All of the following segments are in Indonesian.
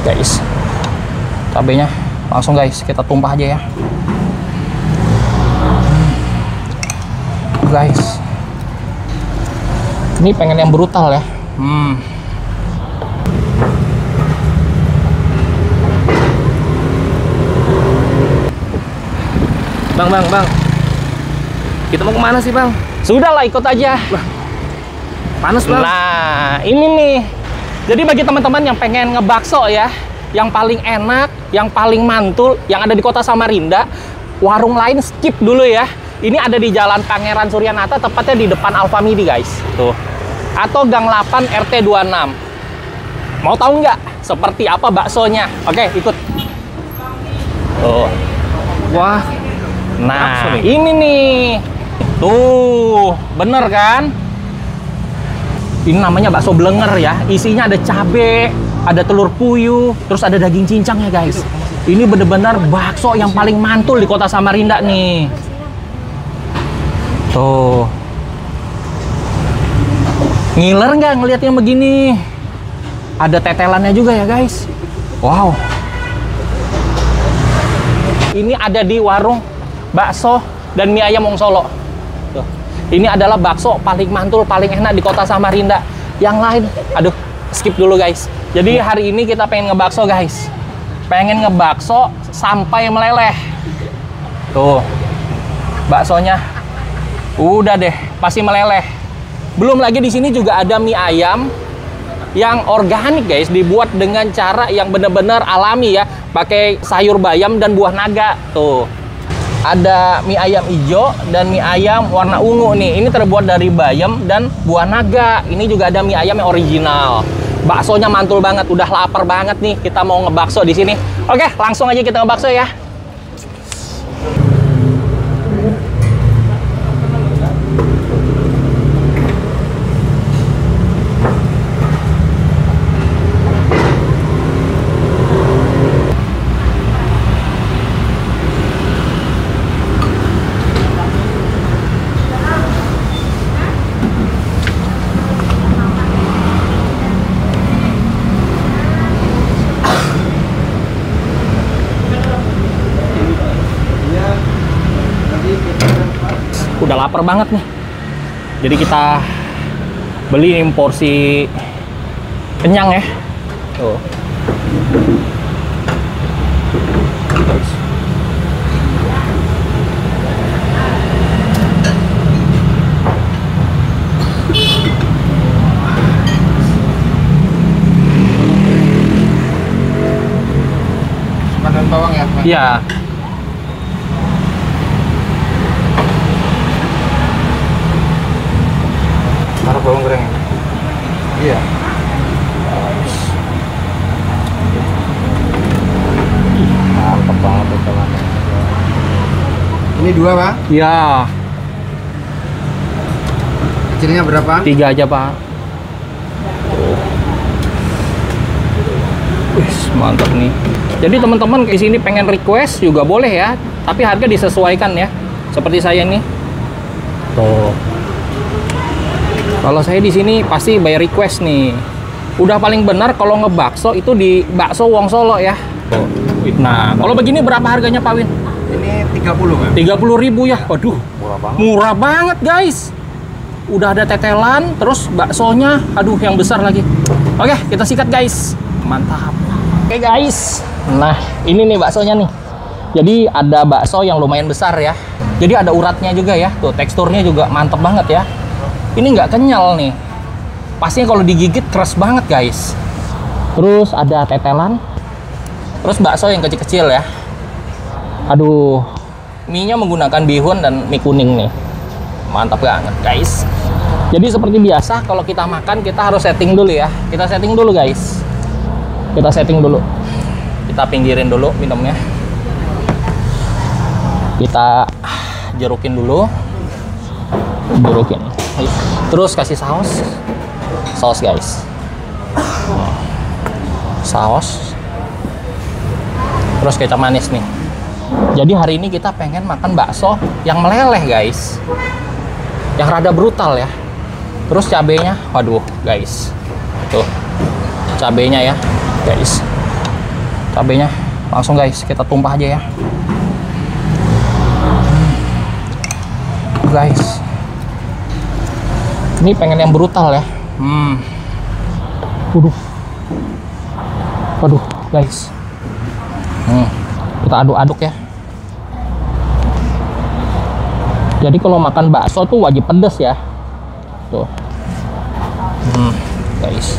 guys. Cabenya langsung guys kita tumpah aja ya. Guys, ini pengen yang brutal ya. Bang, kita mau kemana sih bang? Sudahlah ikut aja. Panas bang. Nah ini nih, jadi bagi teman-teman yang pengen ngebakso ya, yang paling enak, yang paling mantul, yang ada di kota Samarinda, warung lain skip dulu ya. Ini ada di Jalan Pangeran Suryanata, tepatnya di depan Alfamidi guys. Tuh. Atau Gang 8 RT 26. Mau tahu nggak seperti apa baksonya? Oke, ikut. Tuh. Wah. Nah, ini nih. Tuh, bener kan? Ini namanya bakso blenger ya. Isinya ada cabe, ada telur puyuh, terus ada daging cincang ya guys. Ini bener-bener bakso yang paling mantul di kota Samarinda nih. Tuh. Ngiler nggak ngelihatnya begini? Ada tetelannya juga ya guys. Wow. Ini ada di warung bakso dan mie ayam Wong Solo. Tuh. Ini adalah bakso paling mantul, paling enak di kota Samarinda. Yang lain, aduh, skip dulu guys. Jadi hari ini kita pengen ngebakso guys. Pengen ngebakso sampai meleleh. Tuh, baksonya udah deh, pasti meleleh. Belum lagi di sini juga ada mie ayam yang organik guys, dibuat dengan cara yang benar-benar alami ya, pakai sayur bayam dan buah naga. Tuh. Ada mie ayam hijau dan mie ayam warna ungu nih. Ini terbuat dari bayam dan buah naga. Ini juga ada mie ayam yang original. Baksonya mantul banget, udah lapar banget nih. Kita mau ngebakso di sini. Oke, langsung aja kita ngebakso ya. Udah lapar banget nih. Jadi kita beli porsi kenyang ya. Tuh. Pakai bawang ya? Iya. Taruh bawang goreng. Iya. Mantap banget teman-teman. Ini 2 pak? Iya. Kecilnya berapa? 3 aja pak. Wih, mantap nih. Jadi teman-teman di sini pengen request juga boleh ya, tapi harga disesuaikan ya. Seperti saya nih. Tuh. Kalau saya di sini pasti bayar request nih. Udah paling benar kalau ngebakso itu di bakso Wong Solo ya. Tuh. Nah, kalau begini berapa harganya Pak Win? Ini 30 kan? 30.000 ya. Waduh. Murah banget. Murah banget guys. Udah ada tetelan, terus baksonya, aduh yang besar lagi. Oke, kita sikat guys. Mantap. Oke guys. Nah, ini nih baksonya nih. Jadi ada bakso yang lumayan besar ya. Jadi ada uratnya juga ya. Tuh, teksturnya juga mantep banget ya. Ini nggak kenyal nih. Pastinya kalau digigit keras banget guys. Terus ada tetelan. Terus bakso yang kecil-kecil ya. Aduh, mie-nya menggunakan bihun dan mie kuning nih. Mantap banget guys. Jadi seperti biasa kalau kita makan kita harus setting dulu ya. Kita setting dulu guys. Kita setting dulu. Kita pinggirin dulu minumnya. Kita jerukin dulu. Jerukin. Terus kasih saus. Saus guys. Saus. Terus kecap manis nih. Jadi hari ini kita pengen makan bakso yang meleleh guys. Yang rada brutal ya. Terus cabenya, waduh guys. Tuh. Cabenya ya, guys. Cabenya langsung guys, kita tumpah aja ya. Guys, ini pengen yang brutal ya. Waduh guys. Kita aduk-aduk ya. Jadi kalau makan bakso tuh wajib pedes ya. Tuh. Guys.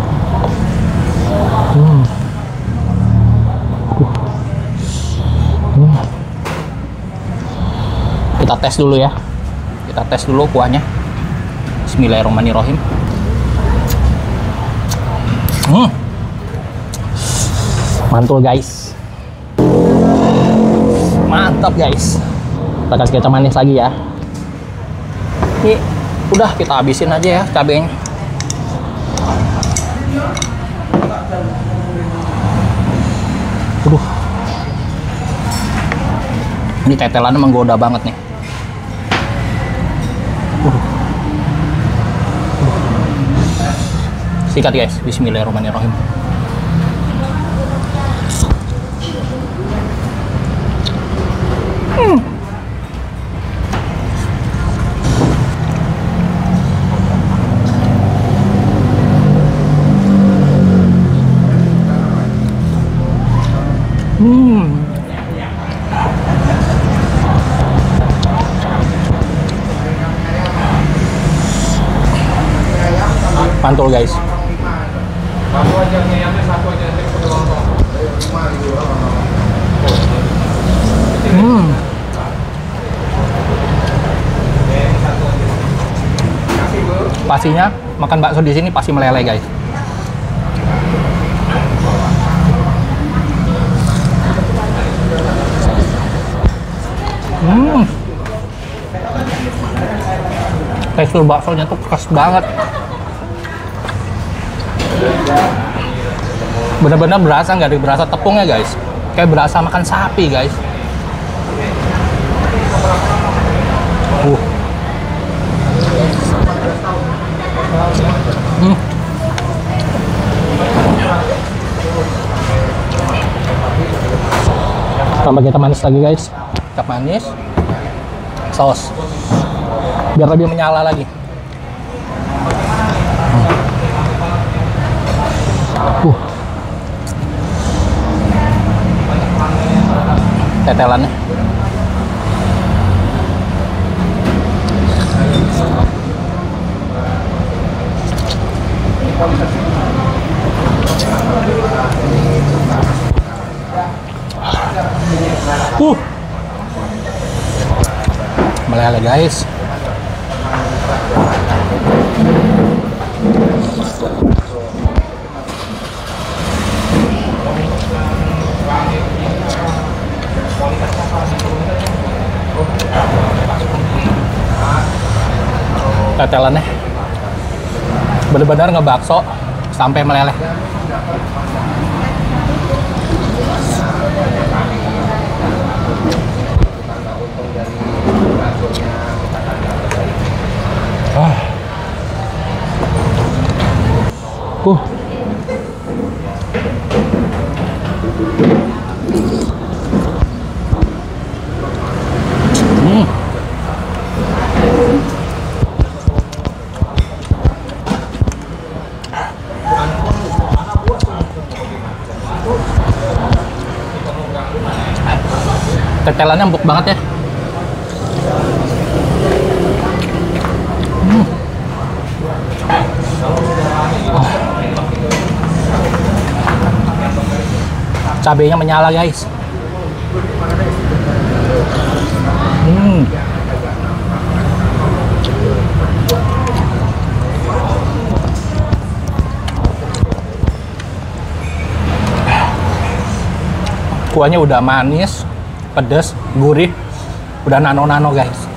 Kita tes dulu ya. Kita tes dulu kuahnya. Bismillahirrahmanirrahim. Mantul guys. Mantap guys. Kita kasih kecap manis lagi ya. Ini udah kita habisin aja ya cabenya. Ini tetelannya menggoda banget nih. Sikat guys. Bismillahirrahmanirrahim. Mantul guys. Pastinya makan bakso di sini pasti meleleh guys. Tekstur baksonya tuh keras banget. Bener-bener berasa, nggak berasa tepungnya guys, kayak berasa makan sapi guys. Tambah kecap manis lagi guys, kecap manis, saus, biar lebih menyala lagi. Tetelannya. Meleleh guys. Tetelannya bener-bener ngebakso sampai meleleh. Tetelannya empuk banget ya. Cabenya menyala guys. Kuahnya udah manis, pedas, gurih, udah nano-nano guys.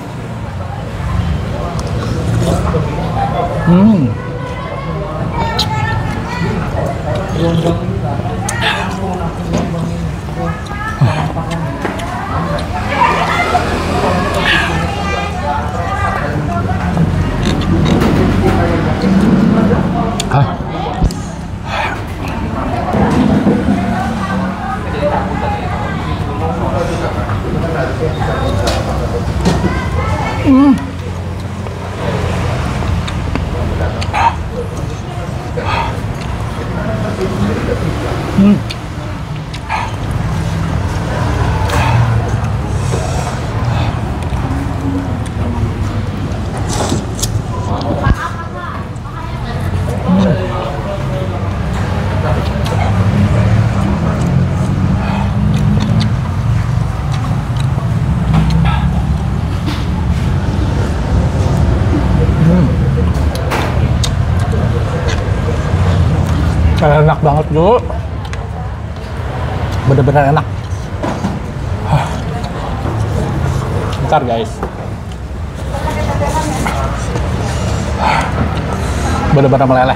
Enak banget dulu, bener-bener enak. Bentar guys, bener-bener meleleh.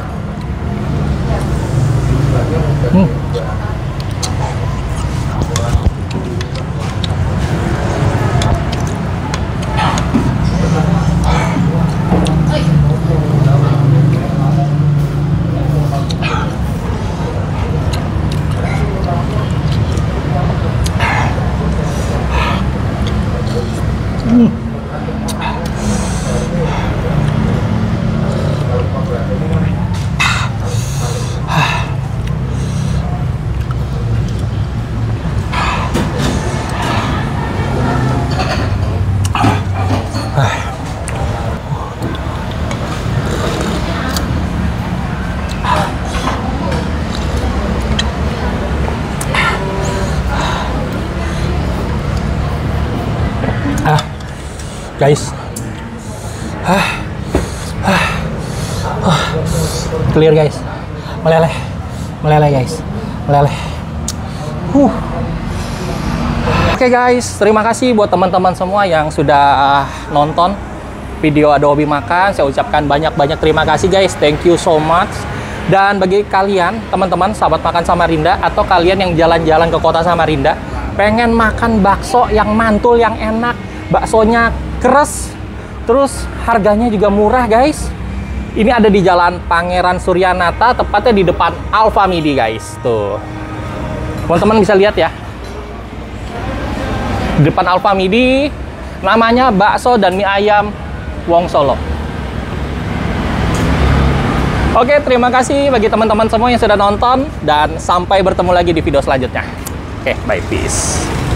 Guys, clear guys, meleleh guys, meleleh. Oke guys, terima kasih buat teman-teman semua yang sudah nonton video Ada Hobi Makan. Saya ucapkan banyak-banyak terima kasih guys, thank you so much. Dan bagi kalian teman-teman sahabat makan Samarinda, atau kalian yang jalan-jalan ke kota Samarinda pengen makan bakso yang mantul, yang enak, baksonya keres, terus harganya juga murah guys. Ini ada di Jalan Pangeran Suryanata, tepatnya di depan Alfamidi guys. Tuh, teman-teman bisa lihat ya, di depan Alfamidi, namanya bakso dan mie ayam Wong Solo. Oke, terima kasih bagi teman-teman semua yang sudah nonton, dan sampai bertemu lagi di video selanjutnya. Oke, bye, peace.